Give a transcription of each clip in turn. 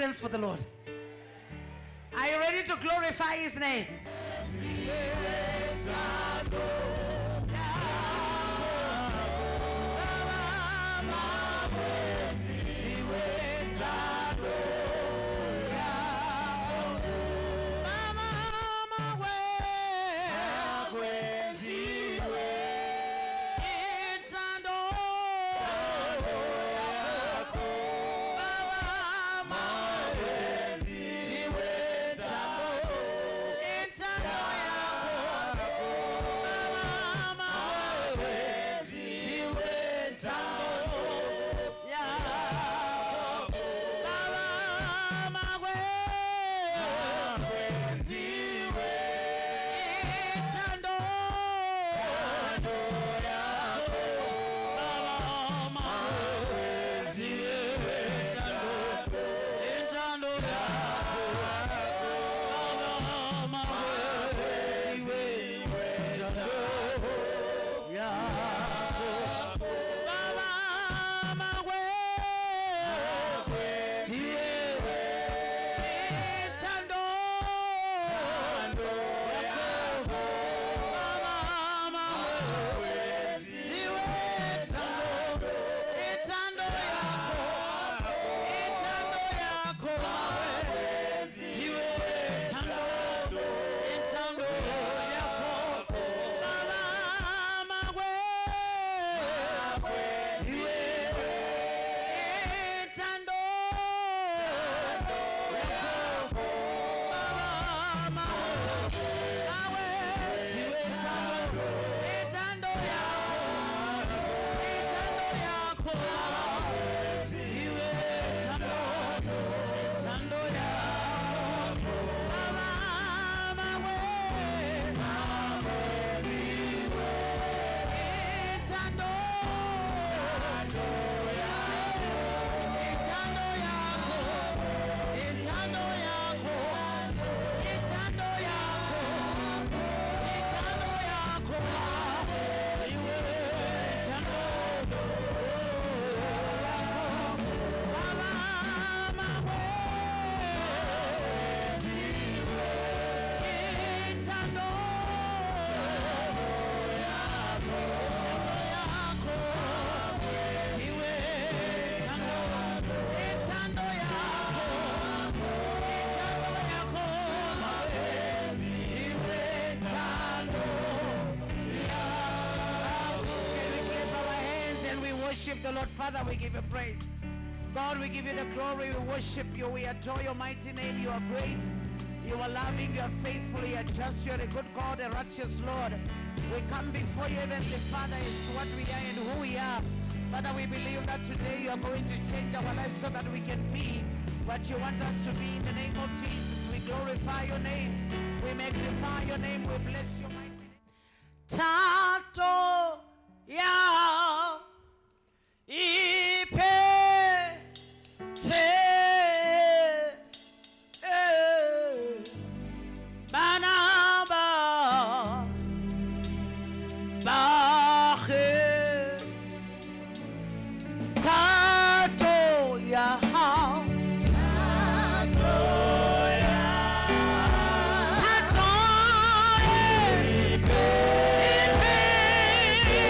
dance for the Lord? Are you ready to glorify His name? The Lord. Father, we give you praise. God, we give you the glory. We worship you. We adore your mighty name. You are great. You are loving. You are faithful. You are just. You are a good God, a righteous Lord. We come before you, Heavenly Father. It's what we are and who we are. Father, we believe that today you are going to change our lives so that we can be what you want us to be. In the name of Jesus, we glorify your name. We magnify your name. We bless your mighty name. Tato ya ipe te banaba bahe tato ya tato ipe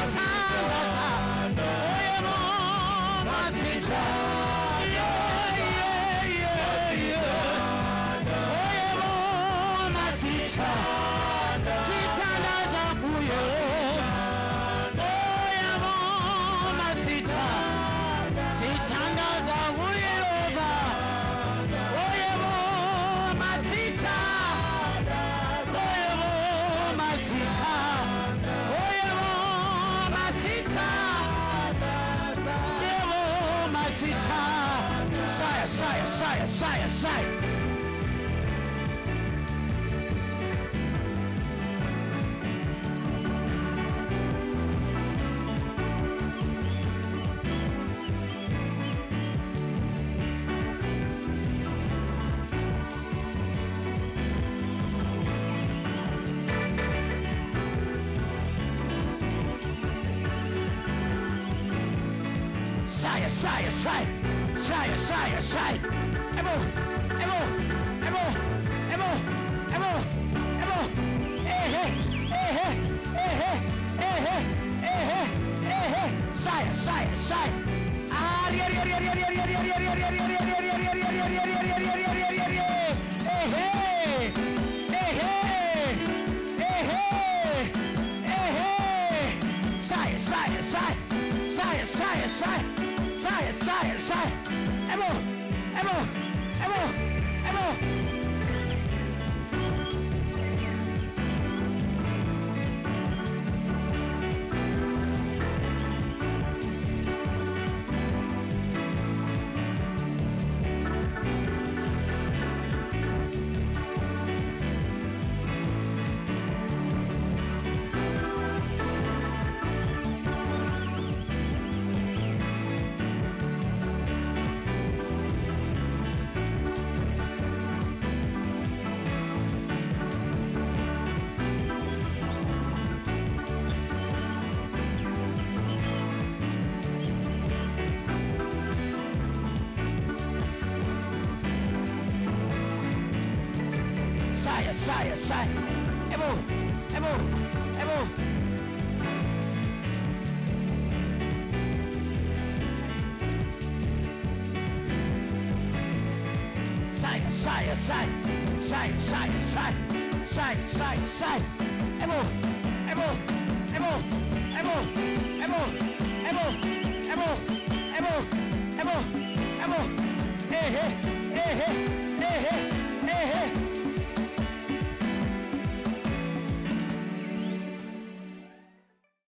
Tangaza. Oyemo masita. Oyemo masita. Sitangaza kuyo. Oyemo masita. Sitangaza kuyo. Oyemo masita. Oyemo masita. Oyemo masita. Oyemo masita. Saya. Saya. Emo. Saya. Saya. Emo. Saya. Emo. Saya. Emo. Hey.